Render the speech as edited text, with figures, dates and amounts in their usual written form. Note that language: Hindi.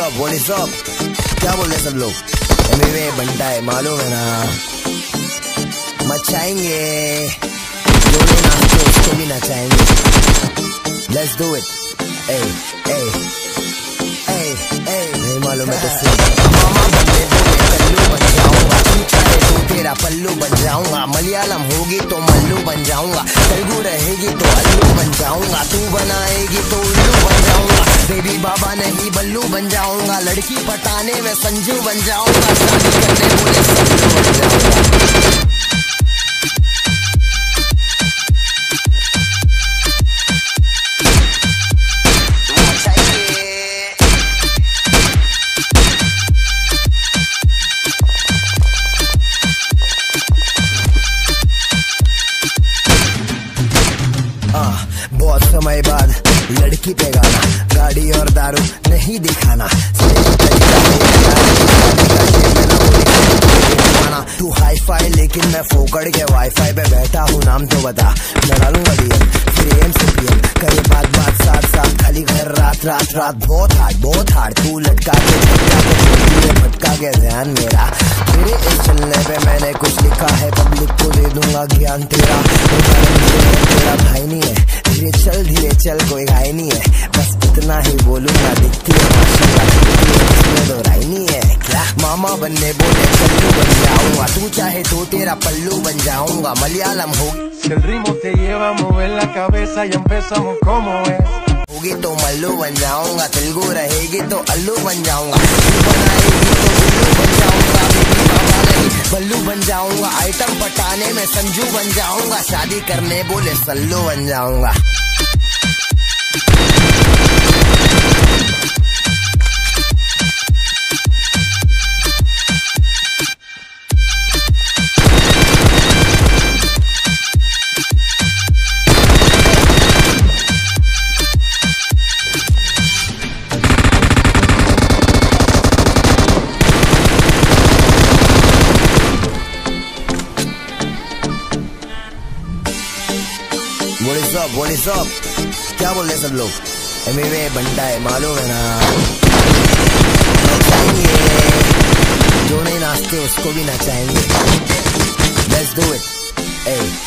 What is up? क्या बोल रहे सब लोग? एमवे बनता है मालूम है ना, मचाएंगे जो नहीं नाचते उसको भी नचाएंगे। Let's do it. Hey, hey, hey, hey. नहीं मालूम है तो सुन। मामा बनने दो मैं कल्लू बन जाऊंगा, तू चाहे तो तेरा पल्लू बन जाऊंगा। मलयालम होगी तो मल्लू बन जाऊंगा, तेलुगु रहेगी तो अल्लू बन जाऊंगा। तू बनाएगी तो उल्लू बन जाऊंगा, बेबी बाबा नहीं बल्लू बन जाऊंगा। लड़की पटाने में संजू बन जाऊंगा, शादी करने बोले सल्लू बन जाऊंगा। बहुत समय बाद लड़की पे गाना, गाड़ी और दारू नहीं दिखाना। तू हाई फाई लेकिन मैं फोकड़ के वाईफाई पे बैठा हूँ, नाम तो बता मैं डालूंगा डीएम, फिर एम से पीएम करे बात बात साथ साथ, खाली घर रात रात रात। बहुत हार्ड तू लटका के भटका के ध्यान मेरा। तेरे इस चलने पे मैंने कुछ लिखा है, पब्लिक को दे दूंगा ज्ञान तेरा। तेरा भाई नहीं है, धीरे चल कोई घाई नहीं है, बस इतना ही बोलूंगा। दिखती है इसमें तो राय नहीं है क्या? मामा बनने बोले कल्लू बन जाऊंगा, तू चाहे तो तेरा पल्लू बन जाऊंगा। मलयालम होगी el ritmo te lleva a mover la cabeza y empezamos como es. होगी तो मल्लू बन जाऊंगा, तेलुगु रहेगी तो अल्लू बन जाऊंगा। तू बनाएगी तो उल्लू बन जाऊंगा, बेबी बाबा नहीं बल्लू बन जाऊंगा। आइटम पटाने में संजू बन जाऊंगा, शादी करने बोले सल्लू बन जाऊंगा। What is up? क्या बोल रहे सब लोग? एमवे बनता है मालूम है ना, नचाएंगे जो नहीं नाचते उसको भी नचाएंगे। Let's do it. Hey.